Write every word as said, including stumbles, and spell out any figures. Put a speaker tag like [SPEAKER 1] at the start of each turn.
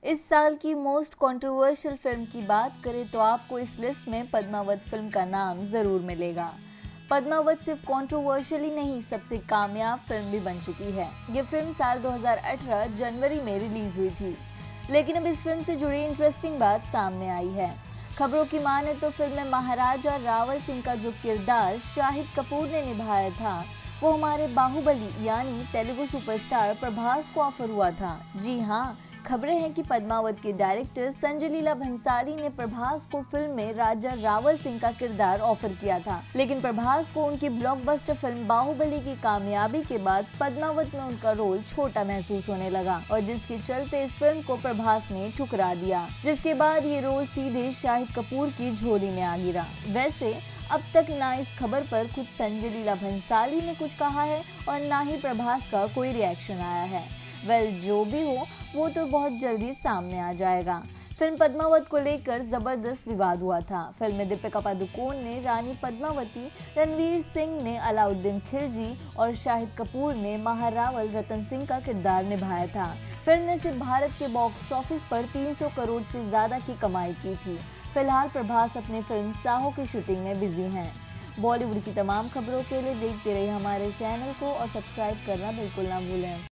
[SPEAKER 1] इस साल की मोस्ट कंट्रोवर्शियल फिल्म की बात करें तो आपको इस लिस्ट में पद्मावत फिल्म का नाम जरूर मिलेगा। पद्मावत सिर्फ कंट्रोवर्शियल ही नहीं, सबसे कामयाब फिल्म भी बन चुकी है। ये फिल्म साल दो हज़ार अठारह जनवरी में रिलीज हुई थी, लेकिन अब इस फिल्म से जुड़ी इंटरेस्टिंग बात सामने आई है। खबरों की माने तो फिल्म में महाराजा रावल सिंह का जो किरदार शाहिद कपूर ने निभाया था, वो हमारे बाहुबली यानी तेलुगु सुपरस्टार प्रभास को ऑफर हुआ था। जी हाँ, खबरें हैं कि पद्मावत के डायरेक्टर संजय लीला भंसाली ने प्रभास को फिल्म में राजा रावल सिंह का किरदार ऑफर किया था, लेकिन प्रभास को उनकी ब्लॉकबस्टर फिल्म बाहुबली की कामयाबी के बाद पद्मावत में उनका रोल छोटा महसूस होने लगा, और जिसके चलते इस फिल्म को प्रभास ने ठुकरा दिया, जिसके बाद ये रोल सीधे शाहिद कपूर की झोली में आ गिरा। वैसे अब तक ना इस खबर पर खुद संजय लीला भंसाली ने कुछ कहा है और ना ही प्रभास का कोई रिएक्शन आया है। वेल well, जो भी हो वो तो बहुत जल्दी सामने आ जाएगा। फिल्म पद्मावत को लेकर जबरदस्त विवाद हुआ था। फिल्म में दीपिका पादुकोण ने रानी पद्मावती, रणवीर सिंह ने अलाउद्दीन खिलजी और शाहिद कपूर ने महारावल रतन सिंह का किरदार निभाया था। फिल्म ने सिर्फ भारत के बॉक्स ऑफिस पर तीन सौ करोड़ से ज्यादा की कमाई की थी। फिलहाल प्रभास अपनी फिल्म साहो की शूटिंग में बिजी हैं। बॉलीवुड की तमाम खबरों के लिए देखते रहिए हमारे चैनल को और सब्सक्राइब करना बिल्कुल ना भूलें।